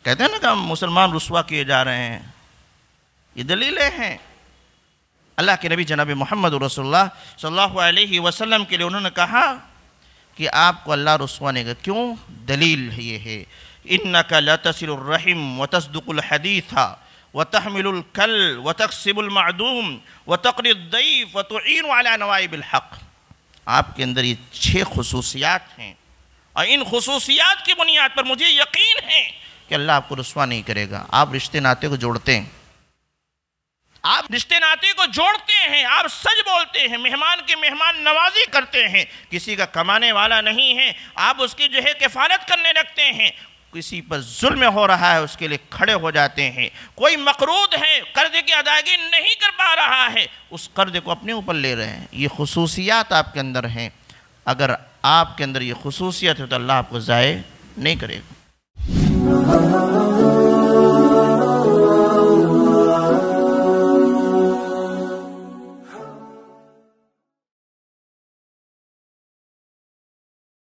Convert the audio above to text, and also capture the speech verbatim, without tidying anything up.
کہتے ہیں نا کہ ہم مسلمان رسوا کیے جا رہے ہیں، یہ دلیلیں ہیں۔ اللہ کے نبی جناب محمد رسول اللہ صلی اللہ علیہ وسلم کے لیے انہوں نے کہا کہ آپ کو اللہ رسوا نہیں کرے، کیوں؟ دلیل یہ ہے اِنَّكَ لَتَصِلُ الرَّحِمَ وَتَصْدُقُ الْحَدِيثَ وَتَحْمِلُ الْكَلَّ وَتَكْسِبُ الْمَعْدُومَ وَتَقْرِي الضَّيْفَ وَتُعِينُ عَلَى نَوَائِبِ الْحَقِّ۔ آپ کے اندر یہ چھ خصوصیات ہیں، اور ان خصوصیات کی بنیاد پر مجھے یقین ہے کہ اللہ آپ کو رسوا نہیں کرے گا۔ آپ رشتے ناطے کو جوڑتے ہیں، آپ رشتے ناطے کو جوڑتے ہیں، آپ سچ بولتے ہیں، مہمان کی مہمان نوازی کرتے ہیں، کسی کا کمانے والا نہیں ہے آپ اس کی جو ہے کفالت کرنے لگتے ہیں، کسی پر ظلم ہو رہا ہے اس کے لیے کھڑے ہو جاتے ہیں، کوئی مقروض ہے قرض کی ادائیگی نہیں کر پا رہا ہے اس قرض کو اپنے اوپر لے رہے ہیں۔ یہ خصوصیات آپ کے اندر ہیں، اگر آپ کے اندر یہ خصوصیت ہے تو اللہ آپ کو ضائع نہیں کرے گا۔